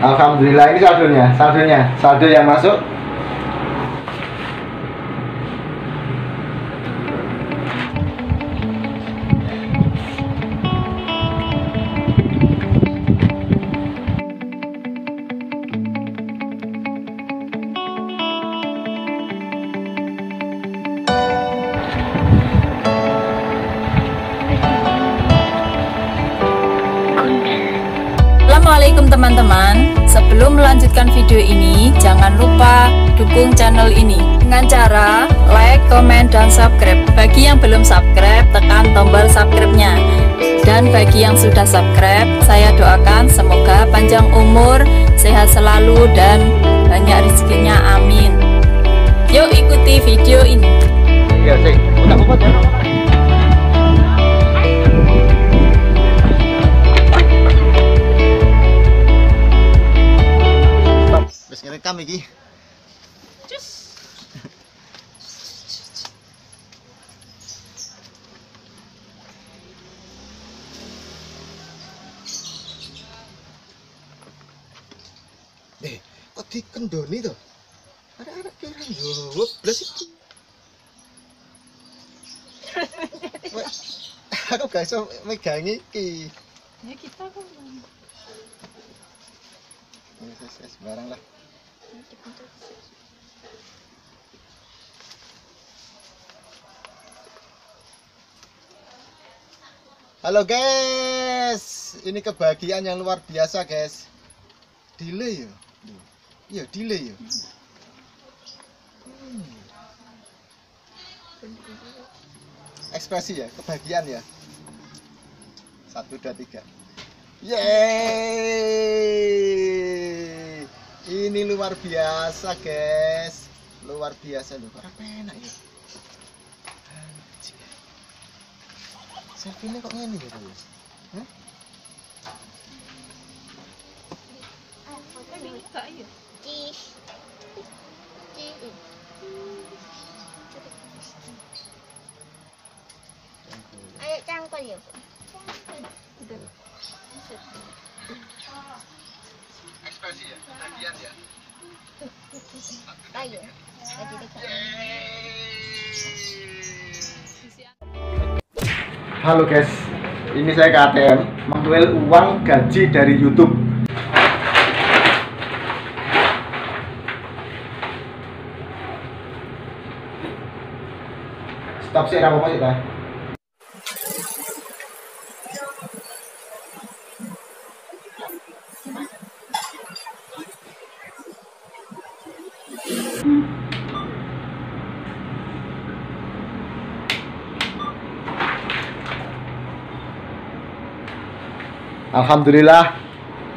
Alhamdulillah, ini saldo yang masuk. Assalamualaikum teman-teman. Sebelum melanjutkan video ini, jangan lupa dukung channel ini dengan cara like, komen, dan subscribe. Bagi yang belum subscribe, tekan tombol subscribe-nya. Dan bagi yang sudah subscribe, saya doakan semoga panjang umur, sehat selalu, dan banyak rezekinya. Amin. Yuk ikuti video ini. Ya, sih. Udah bobot ya. Rekam iki. Kok dikendoni to? Ada kira jawab blas iki. Aku gak iso megang iki. Ya kita kok. Ya sembarang lah. Halo guys, ini kebahagiaan yang luar biasa guys. Delay ya, iya delay ya. Ekspresi ya, kebahagiaan ya. 1, 2, 3. Yeay. Ini luar biasa guys, luar biasa loh. Orang penak ya. Selfie-nya kok ngene ya guys? Hah? Ayo cangkul ya. Ekspresi ya, bagian ya. Ayo. Lagi dekat. Halo guys, ini saya ke ATM mengambil uang gaji dari YouTube. Stop sih, apa sih ta? Alhamdulillah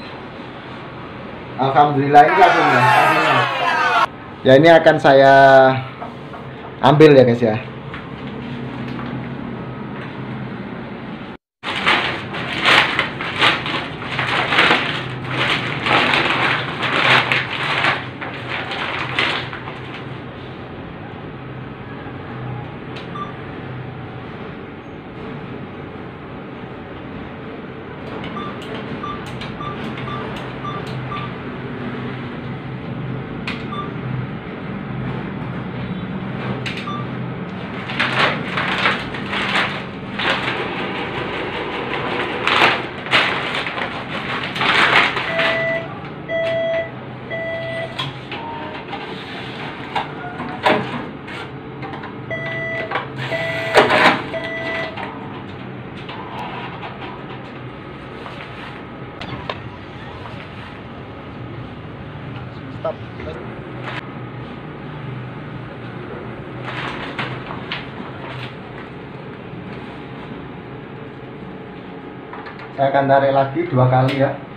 ini langsungnya. Ya ini akan saya ambil ya guys ya. Stop. Saya akan tarik lagi 2 kali ya.